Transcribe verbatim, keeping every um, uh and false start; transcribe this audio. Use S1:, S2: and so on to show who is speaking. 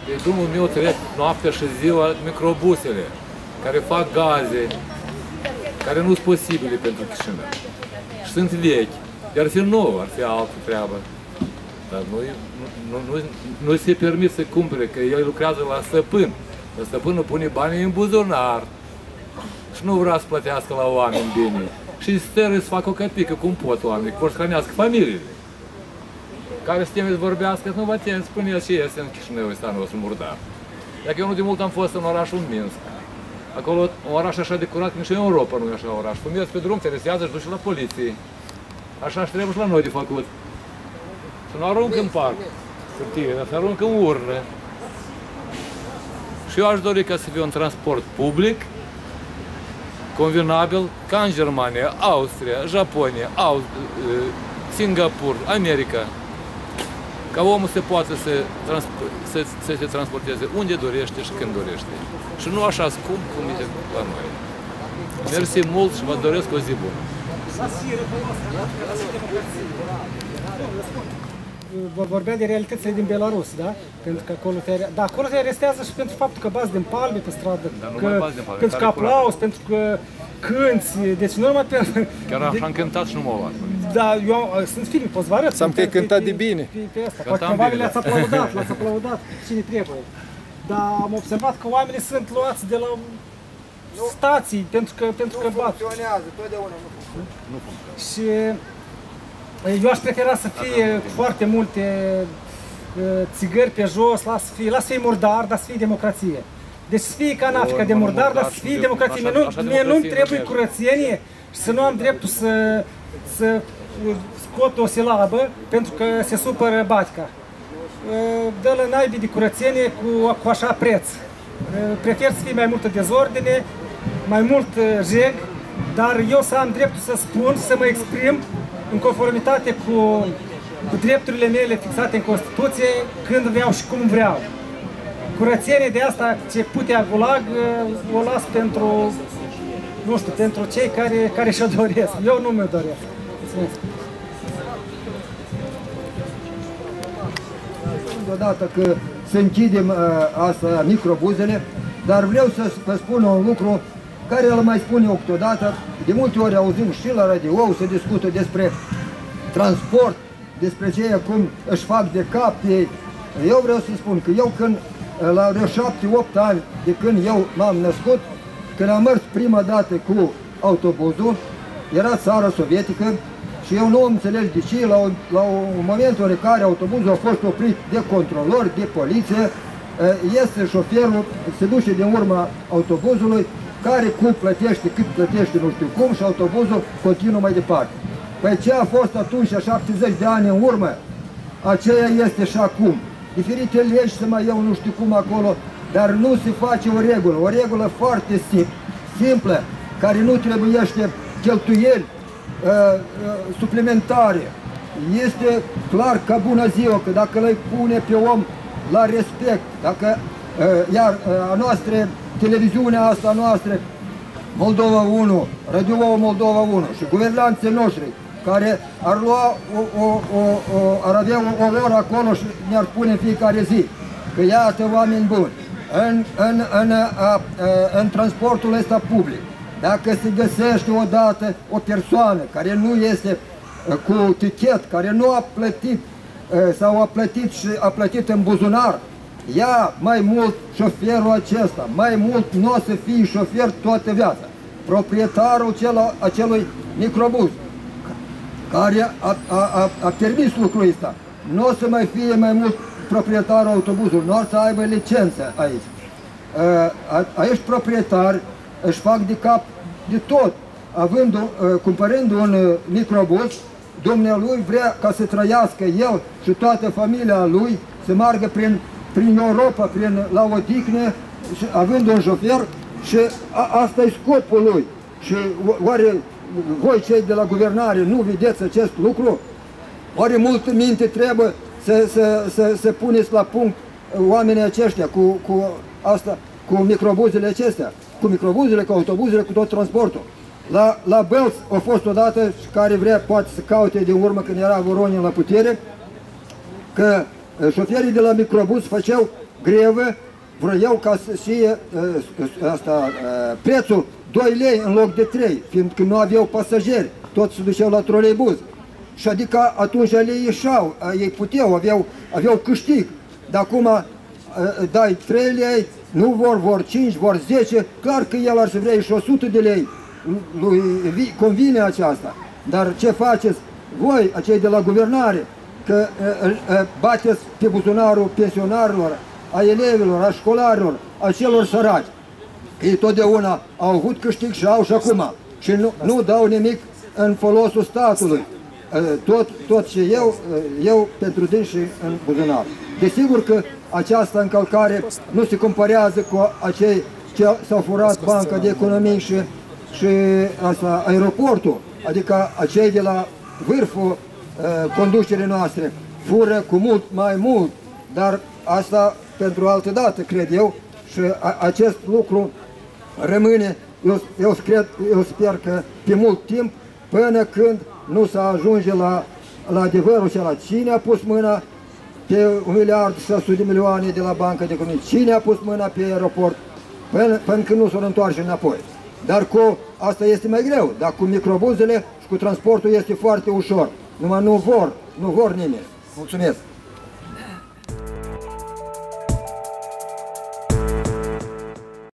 S1: Pe drumul meu trec noaptea și ziua microbusele care fac gaze, care nu sunt posibile pentru Chișinău. Și sunt vechi. Ar fi nou, ar fi altă treabă. Dar nu, nu, nu, nu se permit să cumpere, că el lucrează la stăpân. Dar stăpânul pune banii în buzunar. Și nu vrea să plătească la oameni bine. Și stă să facă o căpică, cum pot oamenii, vor să hrănească familiile. Care să teme să vorbească, nu vă teme, spune el ce este în Chișinău, ăsta nostru murdar. Dacă eu nu de mult am fost în orașul Minsk. Acolo, un oraș așa de curat, nici în Europa nu e așa oraș. Când mergi pe drum, te resează și duci la poliție. Așa și trebuie și la noi de făcut. Să nu aruncă în parc hârtie, dar să aruncă în urnă. Și eu aș dori ca să fie un transport public, convenabil, ca în Germania, Austria, Japonia, Aust Singapur, America. Ca omul se poate să, să, să se transporteze unde dorește și când dorește. Și nu așa scump cum e la noi. Mersi mult și vă doresc o zi bună.
S2: Vorbea de realitățile din Belarus, da? Pentru că acolo te, da, acolo te arestează și pentru faptul că bați din palme pe stradă, că, pentru că aplauzi, pentru că cânti, deci nu numai pentru...
S1: Chiar așa am cântat și nu mă luat.
S2: Da, eu sunt filme, poți vă arăt.
S3: Să-mi că ai cântat de bine.
S2: Pe, pe, pe asta. Poate cumva le-ați aplaudat, l-ați aplaudat, cine trebuie. Dar am observat că oamenii sunt luați de la stații, pentru că, pentru că bat.
S3: Nu funcționează, totdeauna nu funcționează.
S2: Nu funcționează. Și eu aș prefera să fie foarte multe țigări pe jos, las fie, las fie murdar, dar să fie democrație. Deci să fie ca în Africa de murdar, dar să fie democrație. Mie nu-mi trebuie curățenie și să nu am dreptul să, să scot o silabă pentru că se supără batica. Dă-l naibii de curățenie cu, cu așa preț. Prefer să fie mai multă dezordine, mai mult jeg, dar eu să am dreptul să spun, să mă exprim în conformitate cu, cu drepturile mele fixate în Constituție, când vreau și cum vreau. Curățenie de asta, ce putea gulag, o las pentru, nu știu, pentru cei care, care și-o doresc. Eu nu mi-o doresc. Mulțumesc.
S4: Odată că să închidem uh, asta, microbuzele, dar vreau să vă spun un lucru care îl mai spun eu câteodată. De multe ori auzim și la radio, se discută despre transport, despre ceea cum își fac de cap ei. Eu vreau să spun că eu când, la vreo șapte opt ani de când eu m-am născut, când am mers prima dată cu autobuzul, era țara sovietică și eu nu am înțeles de ce, la, la un moment în care autobuzul a fost oprit de controlori, de poliție, este șoferul, se duce din urma autobuzului, care cum plătește, cât plătește, nu știu cum, și autobuzul continuă mai departe. Păi ce a fost atunci, șaptezeci de ani în urmă, aceea este și acum. Diferite legi să mai iau nu știu cum acolo, dar nu se face o regulă, o regulă foarte simplă, care nu trebuiește cheltuieli uh, uh, suplimentare. Este clar ca bună ziua, că dacă le pune pe om la respect, dacă, uh, iar uh, a noastră, televiziunea asta noastră, Moldova unu, Radio Moldova unu și guvernanții noștri, care ar lua, o, o, o, o, ar avea o, o oră acolo și ne-ar spune în fiecare zi că iată oameni buni, în, în, în, a, a, în transportul ăsta public, dacă se găsește odată o persoană care nu este cu tichet, care nu a plătit sau a plătit și a plătit în buzunar, ia mai mult șoferul acesta, mai mult nu o să fie șofer toată viața. Proprietarul cel, acelui microbuz, care a, a, a, a permis lucrul ăsta, nu o să mai fie mai mult proprietarul autobuzului, nu o să aibă licență aici. Aici proprietari își fac de cap de tot, având, cumpărând un microbuz, dumnealui vrea ca să trăiască el și toată familia lui, să meargă prin, prin Europa, prin, la odihne, și având un șofer, și a, asta e scopul lui. Și oare voi cei de la guvernare nu vedeți acest lucru? Oare multă minte trebuie să, să, să, să puneți la punct oamenii aceștia cu, cu asta, cu microbuzele acestea, cu microbuzele, cu autobuzele, cu tot transportul. La, la Bălți a fost odată, și care vrea poate să caute din urmă când era Voronin la putere, că șoferii de la microbuz făceau grevă, vreau ca să fie uh, asta, uh, prețul doi lei în loc de trei, fiindcă nu aveau pasageri, toți se duceau la troleibuz. Și adică atunci le ieșau, ei puteau, aveau, aveau câștig. Dar acum uh, dai trei lei, nu vor, vor cinci, vor zece, clar că el ar să vrea și o sută de lei, lui convine aceasta. Dar ce faceți voi, acei de la guvernare, că uh, uh, bateți pe buzunarul pensionarilor, a elevilor, a școlarilor, a celor săraci. Ei totdeauna au avut câștig și au și acum. Și nu, nu dau nimic în folosul statului. Tot, tot ce eu, eu pentru dânsi în buzunar. Desigur că această încălcare nu se comparează cu acei ce s-au furat Banca de Economie și, și asta, aeroportul, adică acei de la vârful uh, conducerii noastre fură cu mult mai mult, dar asta pentru altă dată, cred eu, și a, acest lucru rămâne, eu, eu, cred, eu sper că pe mult timp, până când nu se ajunge la, la adevărul acela. Cine a pus mâna pe un miliard și șase sute de milioane de la Banca de Economie? Cine a pus mâna pe aeroport? Până, până când nu se întoarce înapoi. Dar cu asta este mai greu, dar cu microbuzele și cu transportul este foarte ușor. Numai nu vor, nu vor nimeni. Mulțumesc!